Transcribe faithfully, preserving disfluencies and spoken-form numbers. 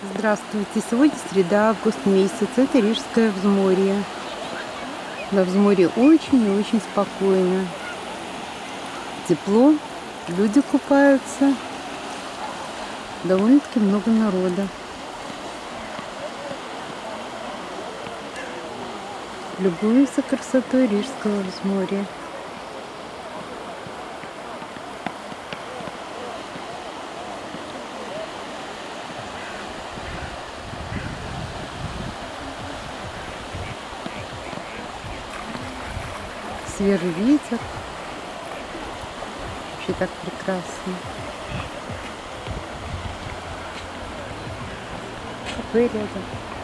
Здравствуйте! Сегодня среда, август месяц. Это Рижское взморье. На взморье очень и очень спокойно. Тепло, люди купаются. Довольно-таки много народа. Любуемся красотой Рижского взморья. Свежий ветер. Вообще так прекрасно. Кафе рядом.